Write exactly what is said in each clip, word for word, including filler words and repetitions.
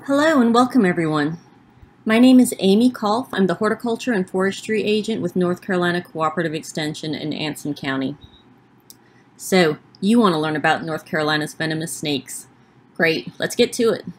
Hello and welcome everyone. My name is Aimee Colf. I'm the Horticulture and Forestry Agent with North Carolina Cooperative Extension in Anson County. So, you want to learn about North Carolina's venomous snakes. Great, let's get to it.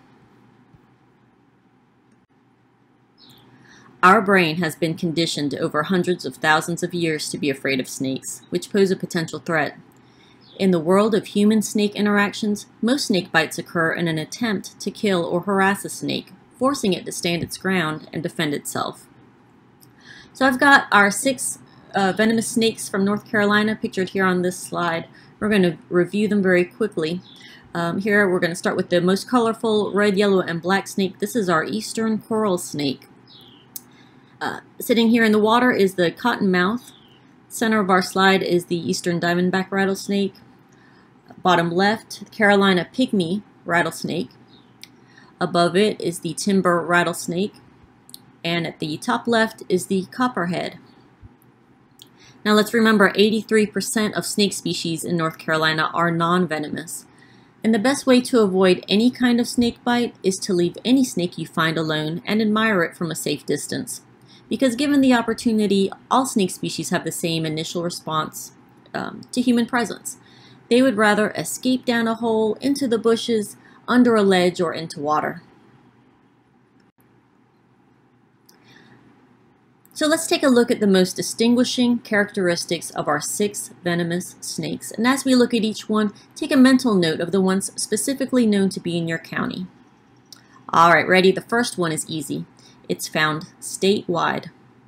Our brain has been conditioned over hundreds of thousands of years to be afraid of snakes, which pose a potential threat. In the world of human-snake interactions, most snake bites occur in an attempt to kill or harass a snake, forcing it to stand its ground and defend itself. So I've got our six uh, venomous snakes from North Carolina pictured here on this slide. We're going to review them very quickly. Um, here we're going to start with the most colorful red, yellow, and black snake. This is our eastern coral snake. Uh, sitting here in the water is the Cottonmouth. Center of our slide is the eastern Diamondback rattlesnake. Bottom left, Carolina Pygmy Rattlesnake. Above it is the timber rattlesnake. And at the top left is the Copperhead. Now let's remember eighty-three percent of snake species in North Carolina are non-venomous. And the best way to avoid any kind of snake bite is to leave any snake you find alone and admire it from a safe distance. Because given the opportunity, all snake species have the same initial response um, to human presence. They would rather escape down a hole, into the bushes, under a ledge, or into water. So let's take a look at the most distinguishing characteristics of our six venomous snakes. And as we look at each one, take a mental note of the ones specifically known to be in your county. All right, ready? The first one is easy. It's found statewide.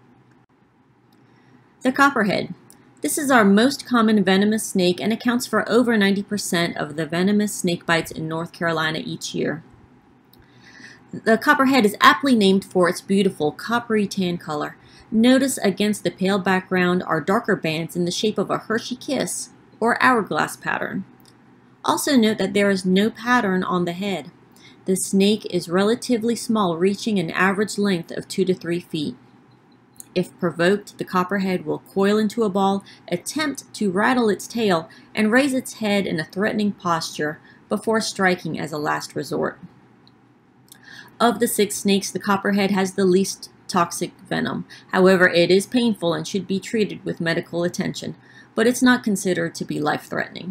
The Copperhead. This is our most common venomous snake and accounts for over ninety percent of the venomous snake bites in North Carolina each year. The Copperhead is aptly named for its beautiful coppery tan color. Notice against the pale background are darker bands in the shape of a Hershey kiss or hourglass pattern. Also note that there is no pattern on the head. The snake is relatively small, reaching an average length of two to three feet. If provoked, the Copperhead will coil into a ball, attempt to rattle its tail, and raise its head in a threatening posture before striking as a last resort. Of the six snakes, the Copperhead has the least toxic venom. However, it is painful and should be treated with medical attention, but it's not considered to be life-threatening.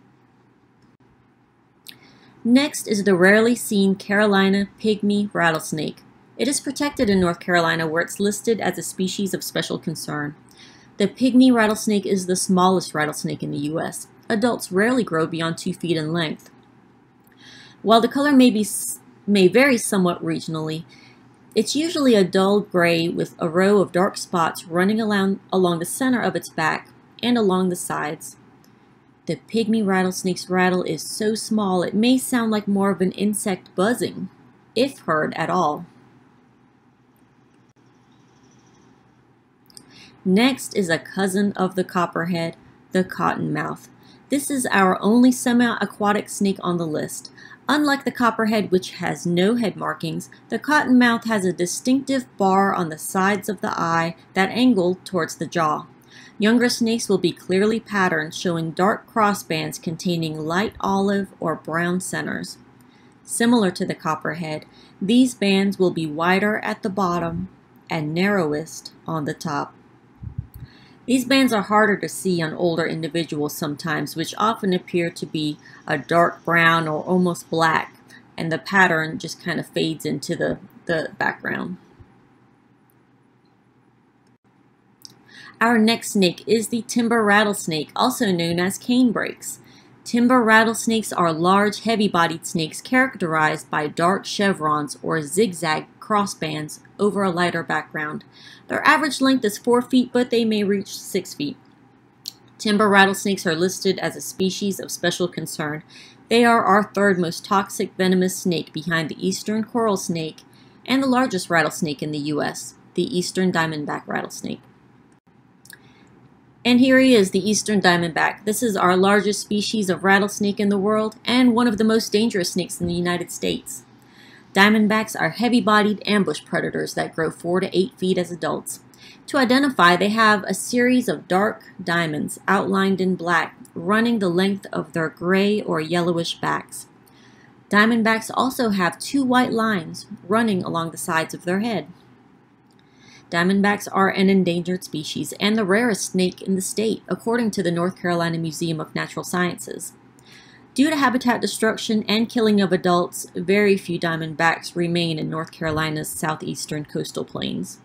Next is the rarely seen Carolina Pygmy Rattlesnake. It is protected in North Carolina where it's listed as a species of special concern. The Pygmy Rattlesnake is the smallest rattlesnake in the U S Adults rarely grow beyond two feet in length. While the color may, be, may vary somewhat regionally, it's usually a dull gray with a row of dark spots running along, along the center of its back and along the sides. The Pygmy rattlesnake's rattle is so small it may sound like more of an insect buzzing, if heard at all. Next is a cousin of the Copperhead, the Cottonmouth. This is our only semi-aquatic snake on the list. Unlike the Copperhead, which has no head markings, the Cottonmouth has a distinctive bar on the sides of the eye that angle towards the jaw. Younger snakes will be clearly patterned, showing dark crossbands containing light olive or brown centers. Similar to the Copperhead, these bands will be wider at the bottom and narrowest on the top. These bands are harder to see on older individuals sometimes, which often appear to be a dark brown or almost black, and the pattern just kind of fades into the, the background. Our next snake is the timber rattlesnake, also known as canebrakes. Timber rattlesnakes are large, heavy-bodied snakes characterized by dark chevrons or zigzag crossbands over a lighter background. Their average length is four feet, but they may reach six feet. Timber rattlesnakes are listed as a species of special concern. They are our third most toxic venomous snake behind the eastern coral snake and the largest rattlesnake in the U S, the eastern Diamondback rattlesnake. And here he is, the eastern Diamondback. This is our largest species of rattlesnake in the world and one of the most dangerous snakes in the United States. Diamondbacks are heavy-bodied ambush predators that grow four to eight feet as adults. To identify, they have a series of dark diamonds outlined in black running the length of their gray or yellowish backs. Diamondbacks also have two white lines running along the sides of their head. Diamondbacks are an endangered species and the rarest snake in the state, according to the North Carolina Museum of Natural Sciences. Due to habitat destruction and killing of adults, very few diamondbacks remain in North Carolina's southeastern coastal plains.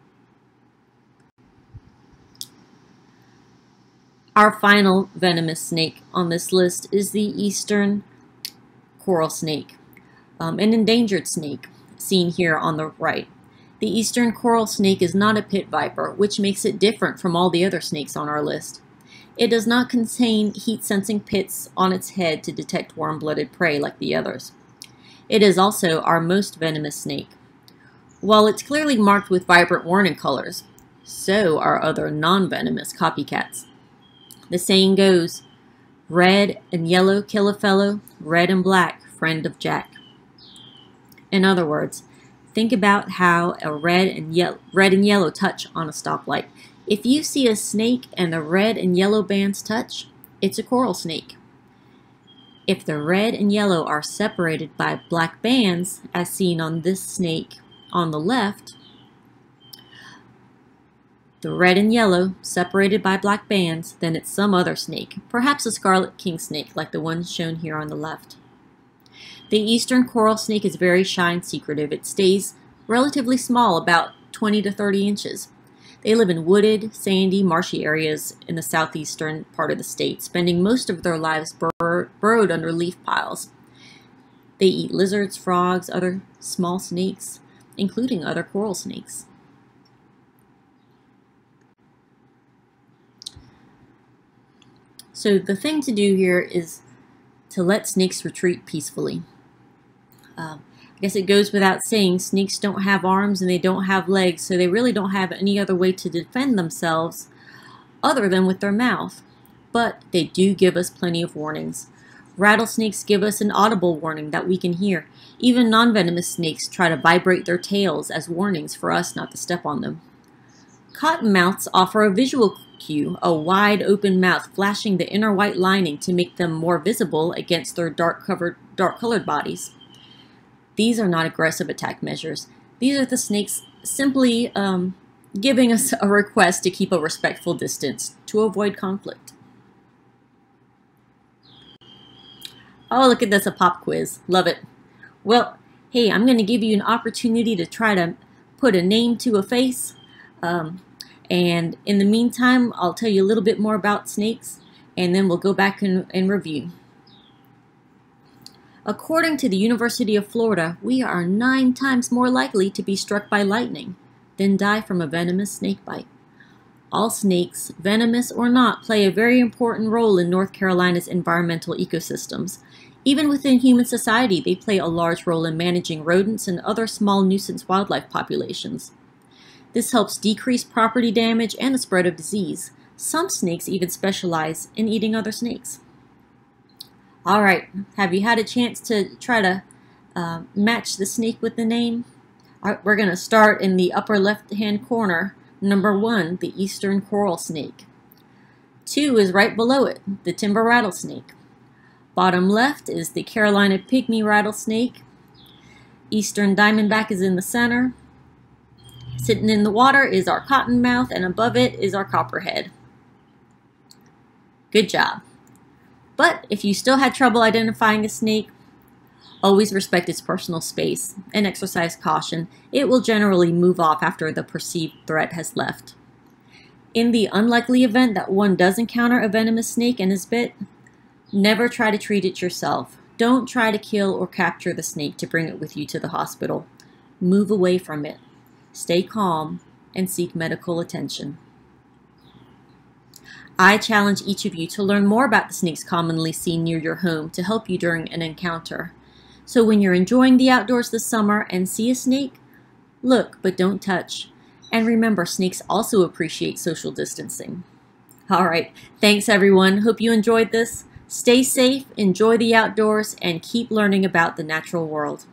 Our final venomous snake on this list is the eastern coral snake, um, an endangered snake, seen here on the right. The eastern coral snake is not a pit viper, which makes it different from all the other snakes on our list. It does not contain heat-sensing pits on its head to detect warm-blooded prey like the others. It is also our most venomous snake. While it's clearly marked with vibrant warning colors, so are other non-venomous copycats. The saying goes, red and yellow kill a fellow, red and black friend of Jack. In other words, think about how a red and, ye red and yellow touch on a stoplight. If you see a snake and the red and yellow bands touch, it's a coral snake. If the red and yellow are separated by black bands, as seen on this snake on the left, the red and yellow separated by black bands, then it's some other snake, perhaps a scarlet king snake like the one shown here on the left. The eastern coral snake is very shy and secretive. It stays relatively small, about twenty to thirty inches. They live in wooded, sandy, marshy areas in the southeastern part of the state, spending most of their lives bur burrowed under leaf piles. They eat lizards, frogs, other small snakes, including other coral snakes. So the thing to do here is to let snakes retreat peacefully. Uh, I guess it goes without saying, snakes don't have arms and they don't have legs, so they really don't have any other way to defend themselves other than with their mouth. But they do give us plenty of warnings. Rattlesnakes give us an audible warning that we can hear. Even non-venomous snakes try to vibrate their tails as warnings for us not to step on them. Cottonmouths offer a visual cue, a wide open mouth flashing the inner white lining to make them more visible against their dark covered, dark colored bodies. These are not aggressive attack measures. These are the snakes simply um, giving us a request to keep a respectful distance to avoid conflict. Oh, look at this, a pop quiz. Love it. Well, hey, I'm going to give you an opportunity to try to put a name to a face. Um, and in the meantime, I'll tell you a little bit more about snakes, and then we'll go back and, and review. According to the University of Florida, we are nine times more likely to be struck by lightning than die from a venomous snake bite. All snakes, venomous or not, play a very important role in North Carolina's environmental ecosystems. Even within human society, they play a large role in managing rodents and other small nuisance wildlife populations. This helps decrease property damage and the spread of disease. Some snakes even specialize in eating other snakes. All right, have you had a chance to try to uh, match the snake with the name? All right, we're going to start in the upper left-hand corner. Number one, the eastern coral snake. Two is right below it, the timber rattlesnake. Bottom left is the Carolina Pygmy Rattlesnake. Eastern diamondback is in the center. Sitting in the water is our Cottonmouth, and above it is our Copperhead. Good job. But if you still had trouble identifying a snake, always respect its personal space and exercise caution. It will generally move off after the perceived threat has left. In the unlikely event that one does encounter a venomous snake and is bit, never try to treat it yourself. Don't try to kill or capture the snake to bring it with you to the hospital. Move away from it. Stay calm and seek medical attention. I challenge each of you to learn more about the snakes commonly seen near your home to help you during an encounter. So when you're enjoying the outdoors this summer and see a snake, look but don't touch. And remember, snakes also appreciate social distancing. All right, thanks everyone. Hope you enjoyed this. Stay safe, enjoy the outdoors, and keep learning about the natural world.